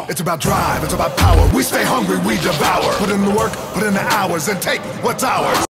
It's about drive, it's about power. We stay hungry, we devour. Put in the work, put in the hours, and take what's ours.